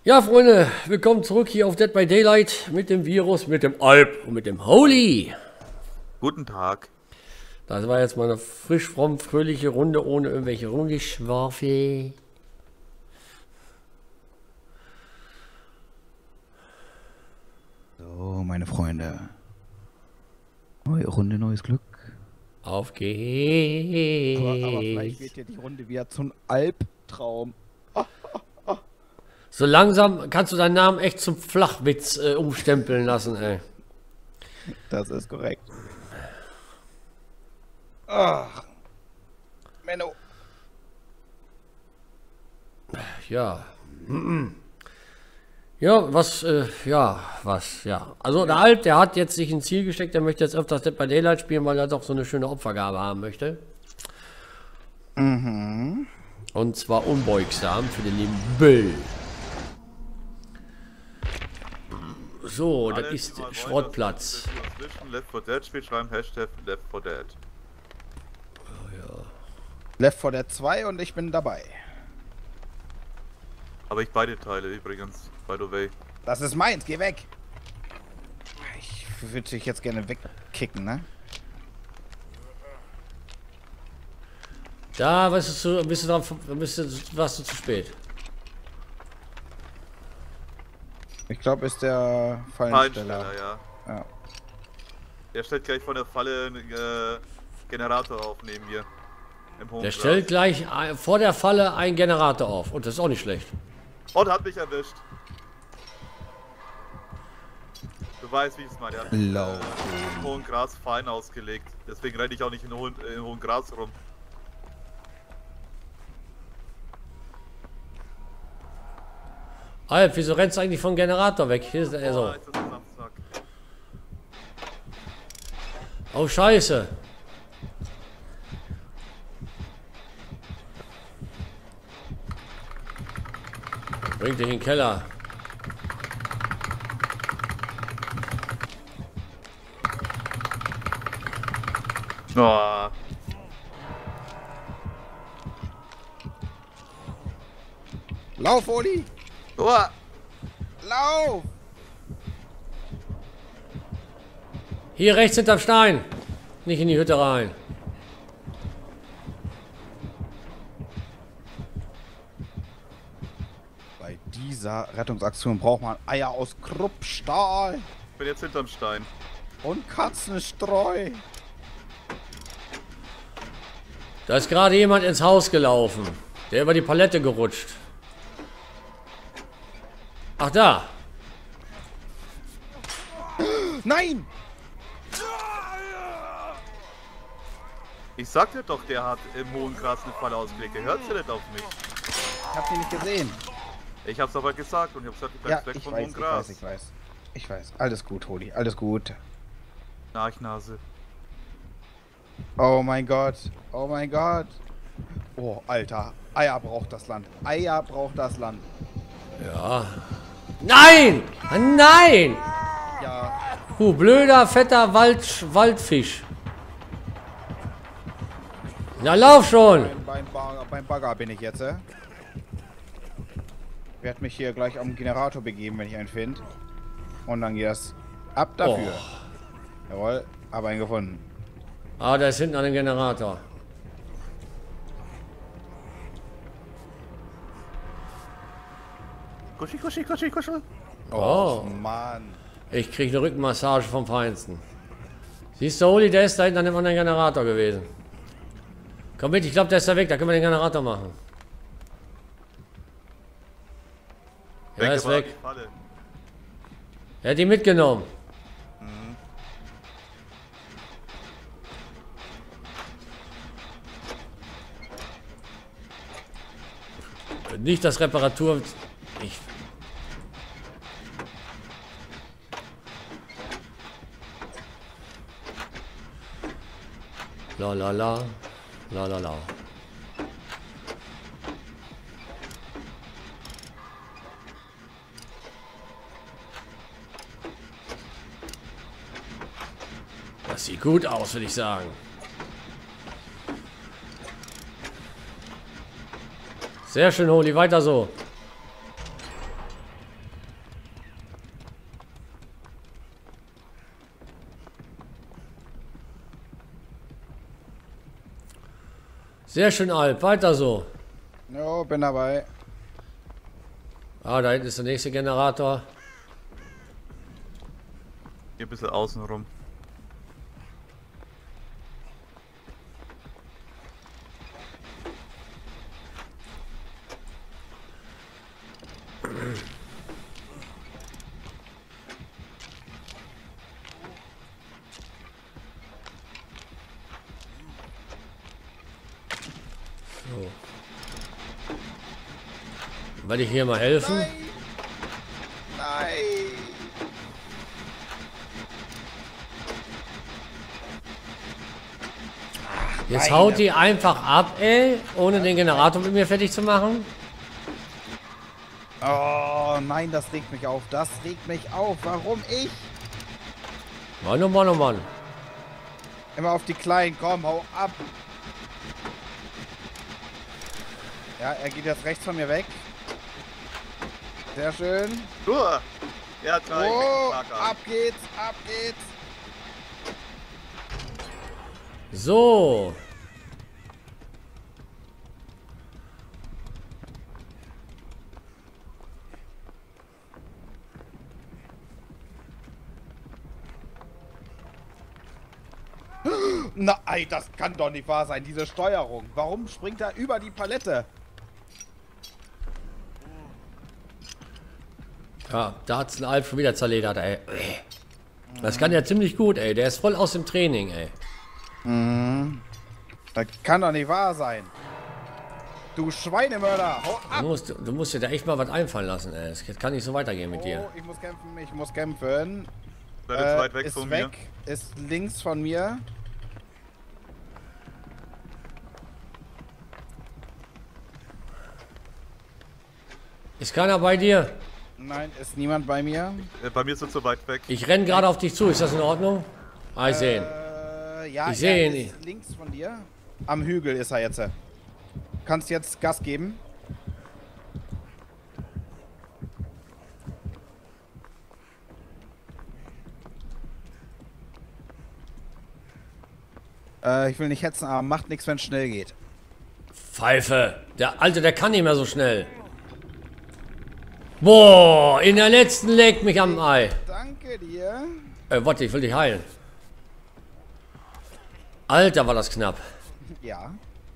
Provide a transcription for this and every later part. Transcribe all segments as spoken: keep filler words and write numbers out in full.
Ja, Freunde, willkommen zurück hier auf Dead by Daylight mit dem Virus, mit dem Alp und mit dem Holy. Guten Tag. Das war jetzt mal eine frisch, fromm, fröhliche Runde ohne irgendwelche Rumgeschwafel. So, meine Freunde. Neue Runde, neues Glück. Auf geht's. Aber, aber vielleicht wird ja die Runde wieder zum Albtraum. So langsam kannst du deinen Namen echt zum Flachwitz äh, umstempeln lassen, ey. Das ist korrekt. Ach. Menno. Ja. Ja, was, äh, ja, was, ja. Also der Alp, der hat jetzt sich ein Ziel gesteckt, der möchte jetzt öfters Dead by Daylight spielen, weil er doch so eine schöne Opfergabe haben möchte. Mhm. Und zwar unbeugsam für den lieben Bill. So, das ist Schrottplatz. Left four Dead Spiel schreiben, Hashtag Left four Dead. Oh, ja. Left four Dead zwei und ich bin dabei. Aber ich beide Teile übrigens, by the way. Das ist meins, geh weg. Ich würde dich jetzt gerne wegkicken, ne? Da bist du, bist du, drauf, bist du, warst du zu spät. Ich glaube, ist der Fallensteller. Fallensteller, ja. Ja. Der stellt gleich von der Falle einen äh, Generator auf neben mir. Im hohen Der Gras. stellt gleich ein, vor der Falle einen Generator auf. Und das ist auch nicht schlecht. Und hat mich erwischt. Du weißt, wie ich es meine. Der hat mich, Low. äh, im hohen Gras fein ausgelegt. Deswegen renne ich auch nicht in hohen, in hohen Gras rum. Alp, wieso rennst du eigentlich vom Generator weg? Hier ist er so. Oh, jetzt ist es am Sack. Oh, Scheiße. Bring dich in den Keller. Oh. Lauf, Oli! Oh. Lauf! Hier rechts hinterm Stein. Nicht in die Hütte rein. Bei dieser Rettungsaktion braucht man Eier aus Kruppstahl Ich bin jetzt hinterm Stein. und Katzenstreu. Da ist gerade jemand ins Haus gelaufen. Der über die Palette gerutscht. Ach, da. Nein! Ich sagte doch, der hat im hohen Gras eine Falle ausgelegt. Er hört ja nicht auf mich. Ich hab die nicht gesehen. Ich hab's aber gesagt und ich hab gesagt, ich bleib Ja, weg ich vom weiß, hohen ich Gras. weiß, ich weiß. Ich weiß. Alles gut, Holi. Alles gut. Nachnase. Oh mein Gott. Oh mein Gott. Oh, Alter. Eier braucht das Land. Eier braucht das Land. Ja. Nein! Nein! Ja. Du blöder, fetter Wald, Waldfisch. Na, lauf schon! Beim, beim, Bagger, beim Bagger bin ich jetzt, äh. Ich werde mich hier gleich am Generator begeben, wenn ich einen finde. Und dann geht das ab dafür. Oh. Jawohl, hab einen gefunden. Ah, der ist hinten an dem Generator. Kuschi, kuschi, kuschi, kuschi. Oh. Mann. Ich krieg eine Rückenmassage vom Feinsten. Siehst du, Oli, der ist da hinten an dem anderen Generator gewesen. Komm mit, ich glaube, der ist da weg, da können wir den Generator machen. Ja, er ist aber weg. die Falle. Er hat die mitgenommen. Nicht das Reparatur... Ich... La la la. La la la. Das sieht gut aus, würde ich sagen. Sehr schön, Holi, weiter so. Sehr schön, Alp. Weiter so. Jo, bin dabei. Ah, da hinten ist der nächste Generator. Hier ein bisschen außen rum. So. Werde ich hier mal helfen? Nein! Nein! Jetzt Meine haut die einfach ab, ey, ohne den Generator mit mir fertig zu machen. Oh nein, das regt mich auf. Das regt mich auf. Warum ich? Mann, oh Mann, oh Mann. Immer auf die Kleinen. Komm, hau ab. Ja, er geht jetzt rechts von mir weg. Sehr schön. Uah. Ja, drei. Oh, Stark an. ab geht's, ab geht's. So. Nein, das kann doch nicht wahr sein, diese Steuerung. Warum springt er über die Palette? Ja, da hat's ein Alp schon wieder zerledert, ey. Das kann ja ziemlich gut, ey. Der ist voll aus dem Training, ey. Mhm. Das kann doch nicht wahr sein. Du Schweinemörder, hau ab! Du musst, du musst dir da echt mal was einfallen lassen, ey. Es kann nicht so weitergehen mit dir. Oh, ich muss kämpfen, ich muss kämpfen. Seid jetzt Äh, weit weg ist von weg, mir. ist links von mir. Ist keiner bei dir? Nein, ist niemand bei mir. Äh, Bei mir sind so weit weg. Ich renn gerade auf dich zu. Ist das in Ordnung? Ah, ich sehe ihn. Äh, ja, Ich sehe er ihn ist links von dir. Am Hügel ist er jetzt. Kannst jetzt Gas geben. Äh, ich will nicht hetzen, aber macht nichts, wenn es schnell geht. Pfeife. Der Alte, der kann nicht mehr so schnell. Boah, in der letzten legt mich am Ei. Danke dir. Äh, warte, ich will dich heilen. Alter, war das knapp. Ja.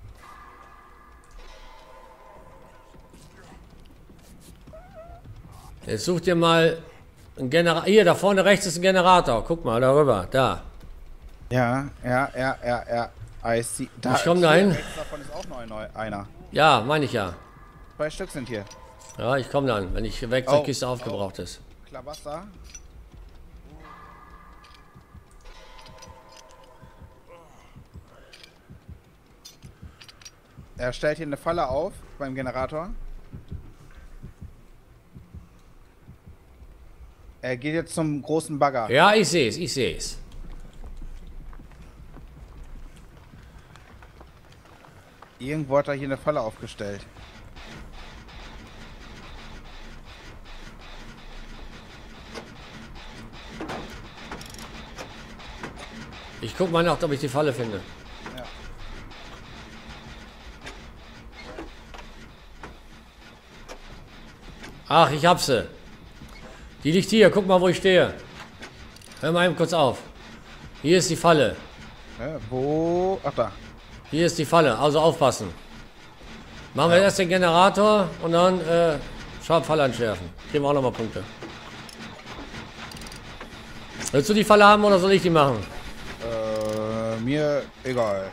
Jetzt such dir mal einen Generator. Hier, da vorne rechts ist ein Generator. Guck mal, darüber. Da. Ja, ja, ja, ja, ja. I see. Da, Ich komm hier dahin. rechts davon ist auch noch ein neu, einer. Ja, meine ich ja. Zwei Stück sind hier. Ja, ich komme dann, wenn die Werkzeugkiste aufgebraucht ist. Klabasser. Er stellt hier eine Falle auf beim Generator. Er geht jetzt zum großen Bagger. Ja, ich sehe es, ich sehe es. Irgendwo hat er hier eine Falle aufgestellt. Ich guck mal nach, ob ich die Falle finde. Ja. Ach, ich hab sie. Die liegt hier, guck mal, wo ich stehe. Hör mal eben kurz auf. Hier ist die Falle. Ja, wo? Ach da. Hier ist die Falle, also aufpassen. Machen wir erst den Generator und dann äh, Falle entschärfen. Kriegen wir auch nochmal Punkte. Willst du die Falle haben oder soll ich die machen? Äh, mir egal.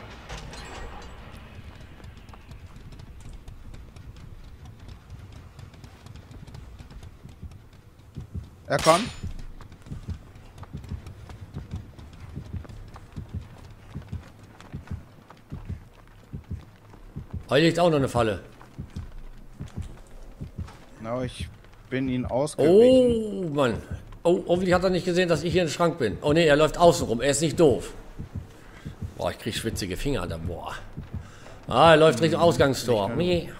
Er kommt. Hier liegt auch noch eine Falle. Genau, ich bin ihn ausgewichen. Oh, Mann. Oh, hoffentlich hat er nicht gesehen, dass ich hier im Schrank bin. Oh ne, er läuft außen rum. Er ist nicht doof. Boah, ich krieg schwitzige Finger da. Boah. Ah, er läuft Richtung Ausgangstor. Nee.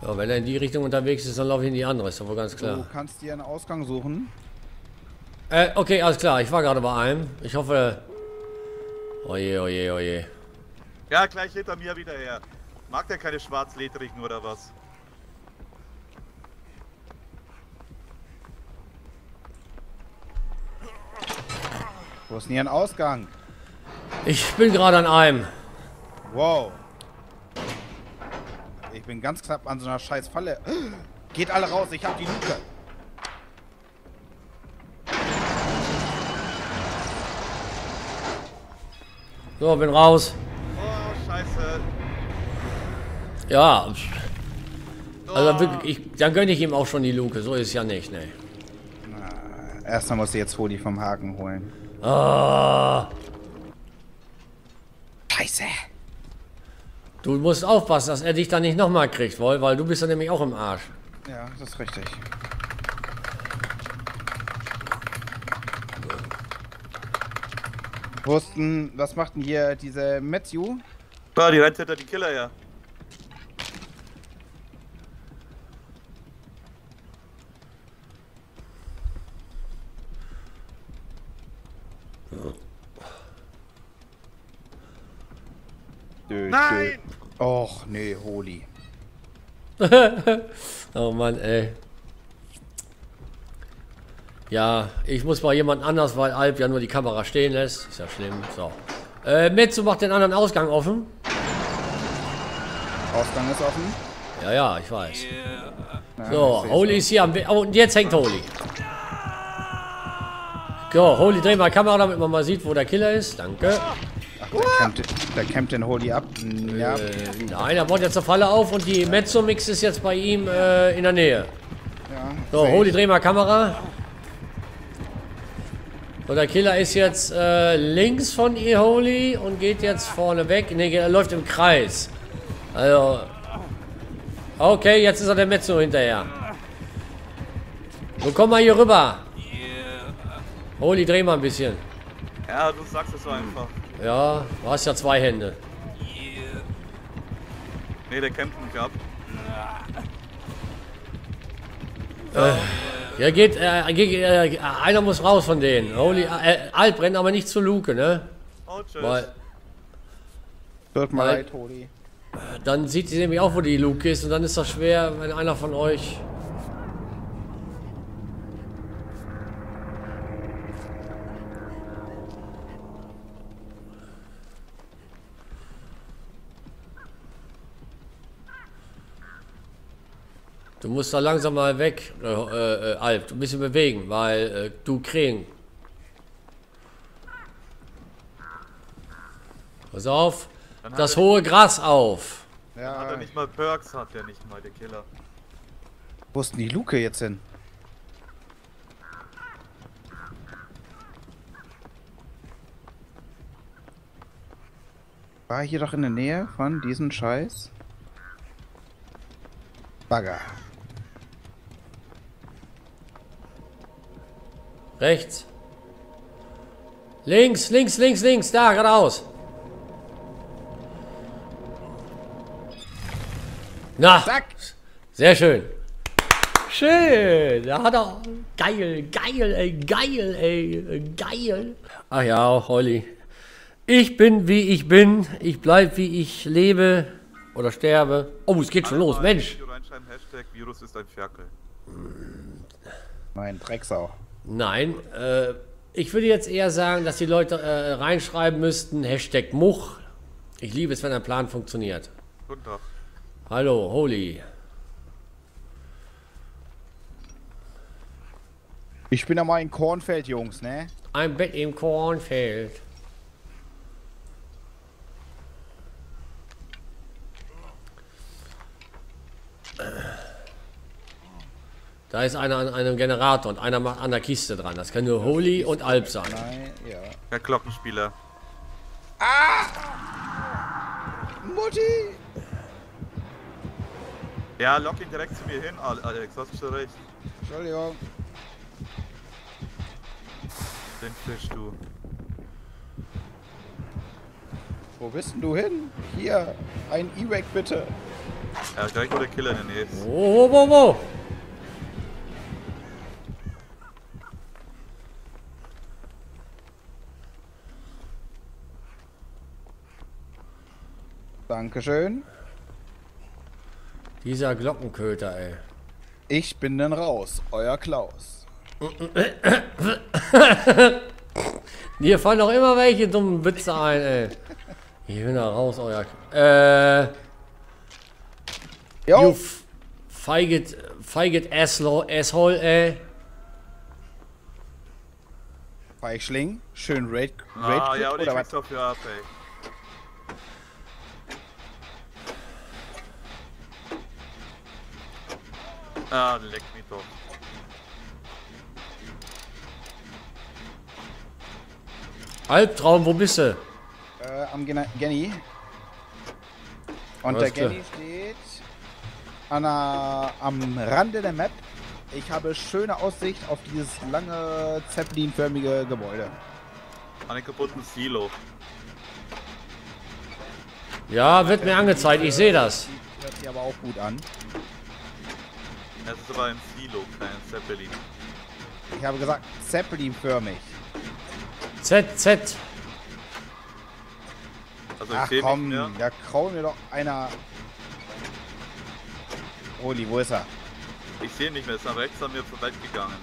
Ja, wenn er in die Richtung unterwegs ist, dann laufe ich in die andere, ist doch wohl ganz klar. Du kannst dir einen Ausgang suchen. Äh, okay, alles klar, ich war gerade bei einem. Ich hoffe... Oje, oje, oje. Ja, gleich hinter mir wieder her. Mag der keine schwarzledrigen oder was? Wo ist denn hier ein Ausgang? Ich bin gerade an einem. Wow. Ich bin ganz knapp an so einer scheiß Falle. Geht alle raus, ich hab die Luke. So, bin raus. Oh, scheiße. Ja. Also Oh. wirklich, ich, dann gönne ich ihm auch schon die Luke. So ist es ja nicht, ne. Erstmal muss ich jetzt Holi vom Haken holen. Ah. Scheiße. Du musst aufpassen, dass er dich dann nicht nochmal kriegt, weil, weil du bist dann nämlich auch im Arsch. Ja, das ist richtig. Wussten, was macht denn hier diese Matthew? Ah, die rennt hinter die Killer her. Dö, Nein! dö. Och, nee, Holi. Oh Mann, ey. Ja, ich muss mal jemand anders, weil Alp ja nur die Kamera stehen lässt. Ist ja schlimm. So. Äh, Metzu macht den anderen Ausgang offen. Ausgang ist offen. Ja, ja, ich weiß. Ja, So, ich seh's Holy auch. ist hier am We Oh, und jetzt hängt Holy. So, Holy, dreh mal Kamera, damit man mal sieht, wo der Killer ist. Danke. Ach, der campt, der campt den Holi ab. Ja. Äh, nein, er baut jetzt eine Falle auf und die Mezzo-Mix ist jetzt bei ihm äh, in der Nähe. Ja, So, seh Holy, ich. dreh mal Kamera. So, der Killer ist jetzt äh, links von ihr, Holy, und geht jetzt vorne weg. Ne, er läuft im Kreis. Also. Okay, jetzt ist er der Mezzo hinterher. So, komm mal hier rüber. Holy, dreh mal ein bisschen. Ja, du sagst es so einfach. Ja, du hast ja zwei Hände. Nee, der kämpft nicht ab. Ja, geht, äh, geht äh, einer muss raus von denen. Holy, äh, Alp rennt aber nicht zur Luke, ne? Oh, tschüss. Weil Tut mir Weil- leid, Holi. dann sieht sie nämlich auch, wo die Luke ist, und dann ist das schwer, wenn einer von euch. Du musst da langsam mal weg, äh, äh, Alp, du ein bisschen bewegen, weil äh, du Krähen. Pass auf, Dann hat das er- hohe Gras auf. Hat Ja, er nicht mal Perks, hat er nicht mal, der Killer. wo ist denn die Luke jetzt hin? War hier doch in der Nähe von diesem Scheiß? Bagger. Rechts. Links, links, links, links, da, geradeaus. Na, Zack! sehr schön. Schön, da hat er. Geil, geil, ey, geil, ey, geil. Ach ja, Holly. Ich bin, wie ich bin. Ich bleib, wie ich lebe oder sterbe. Oh, es geht schon los, Mal Mensch. Video reinschreiben, Hashtag Virus ist ein Ferkel. Mein Drecksau. Nein, äh, ich würde jetzt eher sagen, dass die Leute äh, reinschreiben müssten, Hashtag Much. Ich liebe es, wenn ein Plan funktioniert. Guten Tag. Hallo, Holy. Ich bin ja mal in Kornfeld, Jungs, ne? Ein Bett im Kornfeld. Da ist einer an einem Generator und einer macht an der Kiste dran. Das kann nur Holy und Alp sein. Nein, ja. Der Glockenspieler. Mutti! Ja, lock ihn direkt zu mir hin, Al- Alex, hast du schon recht. Entschuldigung. Den Fisch, du. Wo bist denn du hin? Hier, ein E-Wack bitte. Ja, gleich wo der Killer in der Nähe ist. Wo, wo, wo, wo? Dankeschön. Dieser Glockenköter, ey. Ich bin dann raus, euer Klaus. Hier fallen noch immer welche dummen Witze ein, ey. Ich bin da raus, euer... Äh... Jo. You feiget, feiget Asshole, Asshole, ey. Feigling, schön Raid, Raid Ah, ja, und ich oder krieg's was? dafür ab, ey. Ah, leck mich doch. Albtraum, wo bist du? Äh, am Gena Genny. Und Alles der klar. Genny steht an der, am Rande der Map. Ich habe schöne Aussicht auf dieses lange Zeppelin-förmige Gebäude. An den kaputten Silo. Ja, wird mir angezeigt, ich sehe das. Hört sich aber auch gut an. Es ist aber ein Silo, kein Zeppelin. Ich habe gesagt, Zeppelin-förmig. Z, Z. Also ich Ach sehe komm, nicht mehr. da kraut mir doch einer. Oli, wo ist er? Ich sehe nicht mehr, ist nach rechts an mir vorbeigegangen.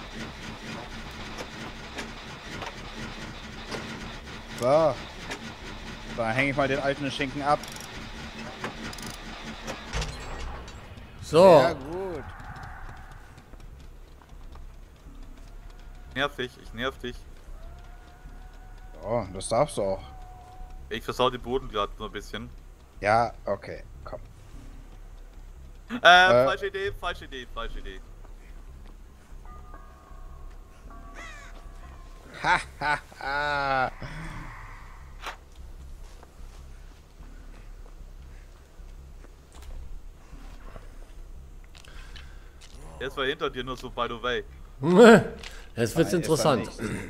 So. Da hänge ich mal den alten Schinken ab. So. Sehr gut. Nerv dich, ich nerv dich. Oh, das darfst du auch. Ich versau den Boden gerade nur ein bisschen. Ja, okay, komm. Äh, Äh. falsche Idee, falsche Idee, falsche Idee. Ha, ha, ha. Der war hinter dir nur so by the way. Jetzt wird's Nein, interessant. ist er nicht.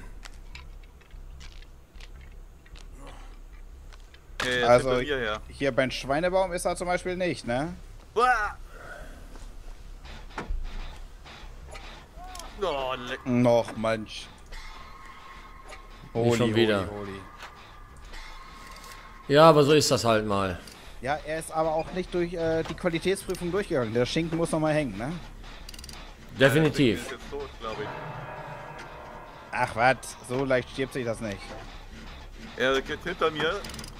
Äh, jetzt Also, hinter mir her. hier beim Schweinebaum ist er zum Beispiel nicht, ne? Uah! Oh, leck. Noch, manch. Nicht schon wieder. Holi, holi. Ja, aber so ist das halt mal. Ja, er ist aber auch nicht durch äh, die Qualitätsprüfung durchgegangen. Der Schinken muss noch mal hängen, ne? Definitiv. Ist jetzt tot, glaube ich. Ach was, so leicht stirbt sich das nicht. Er geht hinter mir.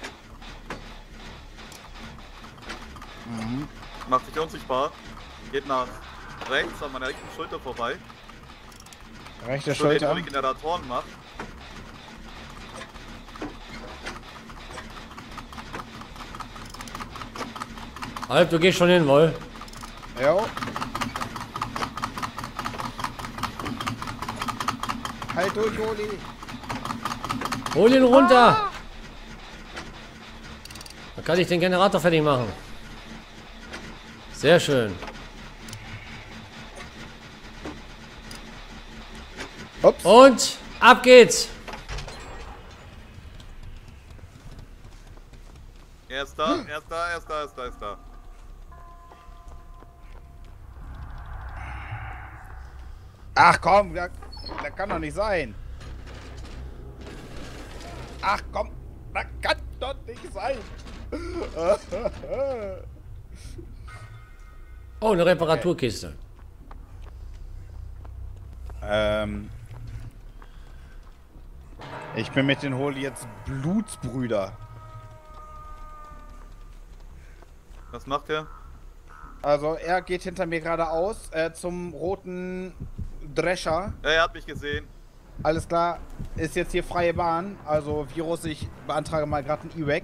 Mhm. Macht sich unsichtbar. Geht nach rechts an meiner rechten Schulter vorbei. Rechte So, den Schulter. die Generatoren macht. Alp, du gehst schon hin, wohl. Jo. Halt durch, Oli. Hol ihn runter. Dann kann ich den Generator fertig machen. Sehr schön. Ups. Und ab geht's. Er ist da, er ist da, er ist da, er ist da, er ist da. Ach komm, das, das kann doch nicht sein. Ach komm, das kann doch nicht sein. Oh, eine Reparaturkiste. ähm. Ich bin mit den Holi jetzt Blutsbrüder. Was macht er? Also er geht hinter mir geradeaus äh, zum roten Drescher. Er hat mich gesehen. Alles klar, ist jetzt hier freie Bahn. Also Virus, ich beantrage mal gerade ein E-Wack.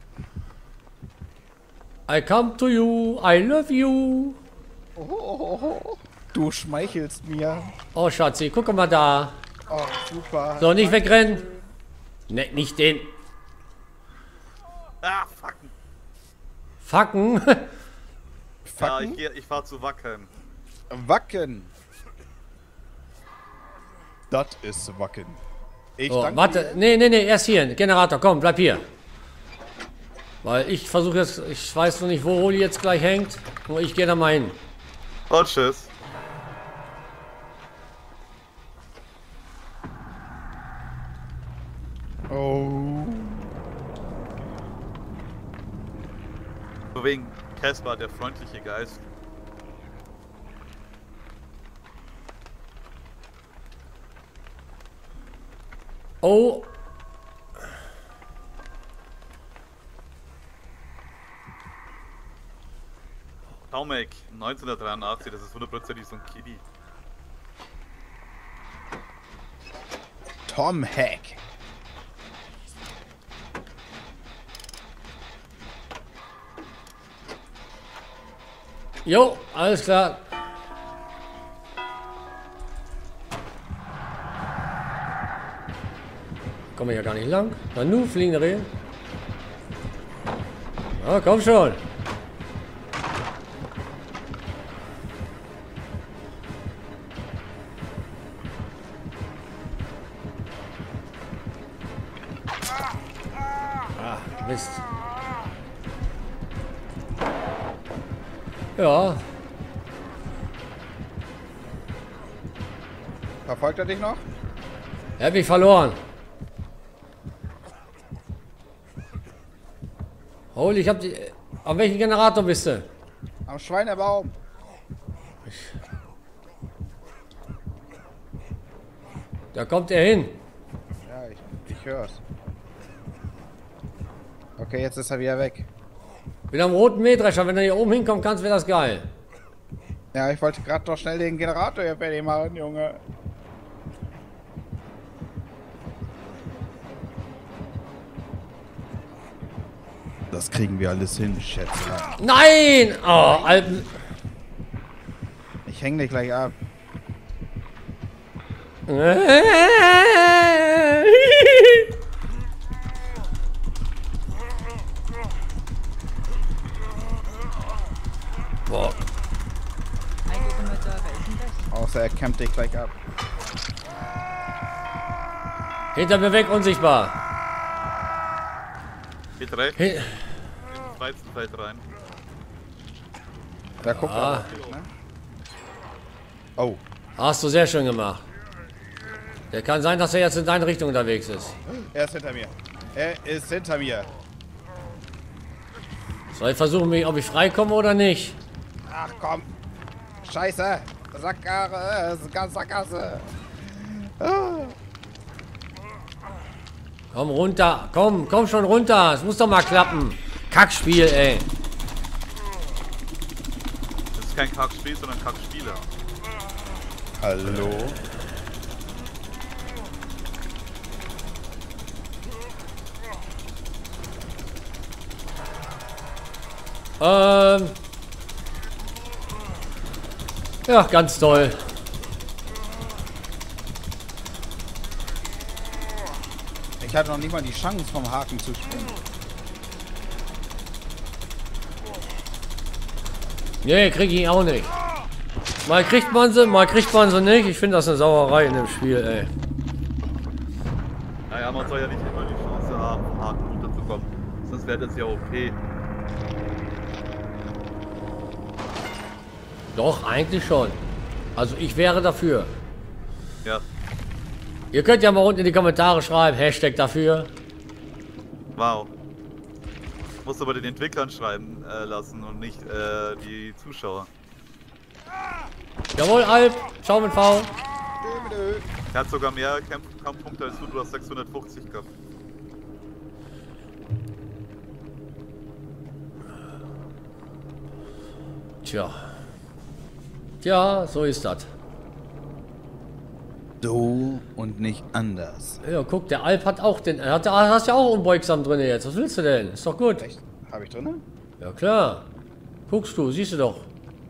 I come to you, I love you. Oh, du schmeichelst mir. Oh, Schatzi, guck mal da. Oh, super. So, nicht wegrennen. Ne, nicht den. Ah, fuck. Fucken. Ja, ich, Facken? geh, ich fahr zu Wacken. Wacken. Das ist Wacken. Ich Oh, danke warte. dir. Nee, nee, nee, erst hier. Generator, komm, bleib hier. Weil ich versuche jetzt, ich weiß noch nicht, wo Holi jetzt gleich hängt. Nur ich gehe da mal hin. Und tschüss. Oh. So wegen Caspar, der freundliche Geist. Oh. Taumek, neunzehnhundertdreiundachtzig, das ist hundertprozentig so ein Kiwi. Tom Hack. Jo, alles klar. Komme ich ja gar nicht lang. Na nu, fliegende Rehe. Ja, komm schon. Ah, Mist. Ja. Verfolgt er dich noch? Er hat mich verloren. Holy, ich hab die... Auf welchem Generator bist du? Am Schweinebaum. Da kommt er hin. Ja, ich, ich hör's. Okay, jetzt ist er wieder weg. Mit einem roten Mähdrescher, wenn du hier oben hinkommen kannst, wäre das geil. Ja, ich wollte gerade doch schnell den Generator hier fertig machen, Junge. Das kriegen wir alles hin, Schätzchen. Nein! Oh, Alpen. Ich häng dich gleich ab. Boah. Außer er campt dich gleich ab. Hinter mir weg, unsichtbar. Geht rechts Hin in das Weizenfeld rein. Da guckt Ah. er. Ne? Oh. Hast du sehr schön gemacht. Der kann sein, dass er jetzt in deine Richtung unterwegs ist. Er ist hinter mir. Er ist hinter mir. Soll ich versuchen, mich, ob ich freikomme oder nicht? Ach komm. Scheiße. Sackgasse. Sackgasse. Ah. Komm runter. Komm, komm schon runter. Es muss doch mal klappen. Kackspiel, ey. Das ist kein Kackspiel, sondern Kackspieler. Hallo. Ähm. Ja, ganz toll. Ich hatte noch nicht mal die Chance, vom Haken zu springen. Nee, krieg ich auch nicht. Mal kriegt man sie, mal kriegt man sie nicht. Ich finde das eine Sauerei in dem Spiel, ey. Naja, man soll ja nicht immer die Chance haben, vom Haken runterzukommen. Sonst wäre das ja okay. Doch, eigentlich schon. Also ich wäre dafür. Ja, Ihr könnt ja mal unten in die Kommentare schreiben, Hashtag dafür. wow. Musst aber den Entwicklern schreiben äh, lassen und nicht äh, die Zuschauer. Jawohl, Alp. Schau mit V. Er hat sogar mehr Kampf Kampfpunkte als du, du hast sechshundertfünfzig gehabt. Tja. Tja, so ist das. So und nicht anders. Ja, guck, der Alp hat auch den... Er hat, hast ja auch unbeugsam drin jetzt. Was willst du denn? Ist doch gut. Echt? Habe ich drin? Ja, klar. Guckst du, siehst du doch.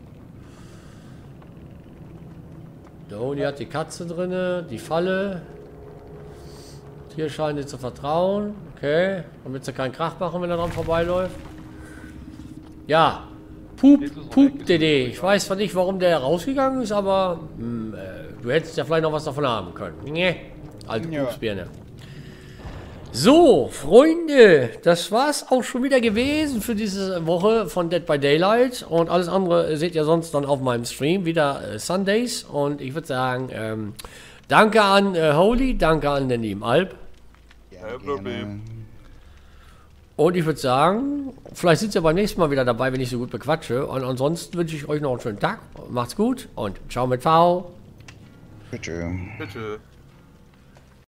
Der Honi hat die Katze drin, die Falle. Hier scheint dir zu vertrauen. Okay. Damit sie keinen Krach machen, wenn er dran vorbeiläuft. Ja. Pup, Pup, D D. Ich weiß zwar nicht, warum der rausgegangen ist, aber mh, äh, du hättest ja vielleicht noch was davon haben können. Nee. Alte Ja. Pupsbirne. So, Freunde, das war's auch schon wieder gewesen für diese Woche von Dead by Daylight. Und alles andere seht ihr sonst dann auf meinem Stream, wieder äh, Sundays. Und ich würde sagen, ähm, danke an äh, Holy, danke an den lieben Alp. Kein Problem. Und ich würde sagen, vielleicht sind ihr beim nächsten Mal wieder dabei, wenn ich so gut bequatsche. Und ansonsten wünsche ich euch noch einen schönen Tag. Macht's gut und ciao mit V. Bitte. Bitte.